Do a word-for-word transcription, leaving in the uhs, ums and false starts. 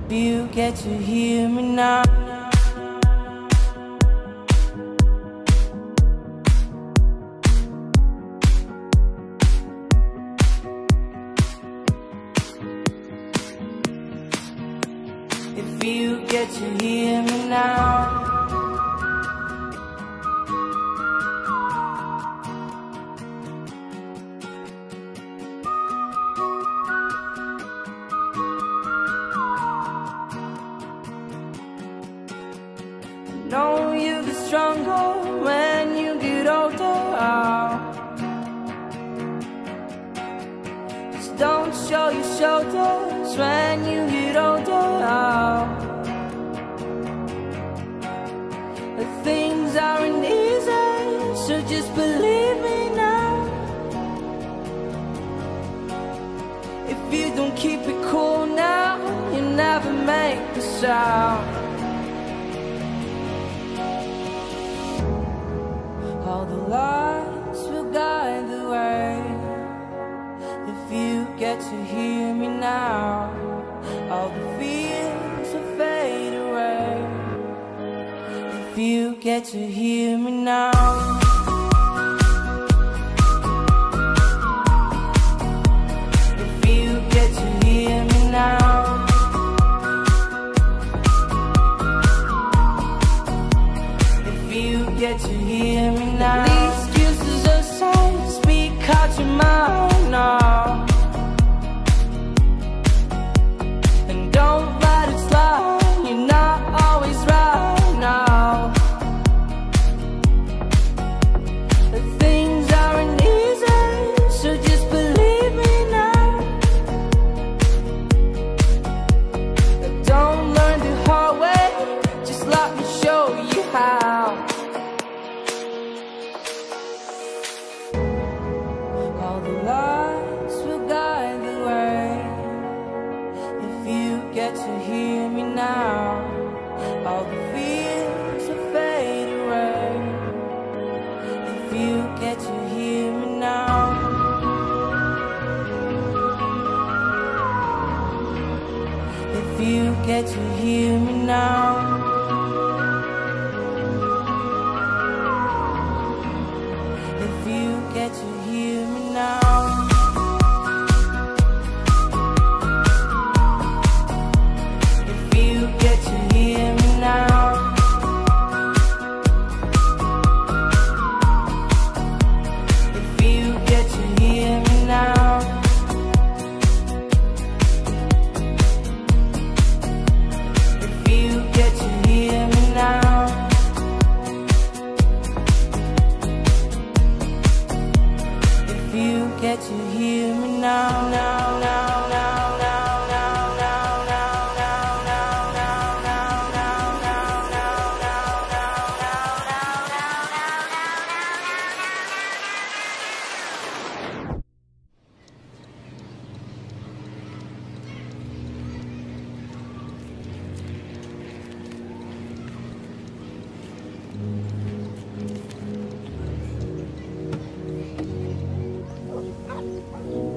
If you get to hear me now. If you get to hear me now. Know you get stronger when you get older. Just don't show your shoulders when you get older. But things aren't easy, so just believe me now. If you don't keep it cool now, you never make a sound. All the lights will guide the way. If you get to hear me now, all the fears will fade away. If you get to hear me now. If you get to hear me now. Get to hear me now. These excuses aside, speak out your mind now. And don't let it slide, you're not always right now. The things aren't easy, so just believe me now. Don't learn the hard way, just let me show you how. All the lights will guide the way. If you get to hear me now, all the fears will fade away. If you get to hear me now. If you get to hear me now. If you get to hear me now. If you get to hear me now. If you get to hear me now. If you get to hear me now. If you get to hear me now, now, now, now, now, now, now, now, now, now, now, now, now, now, now, now, now, now, now.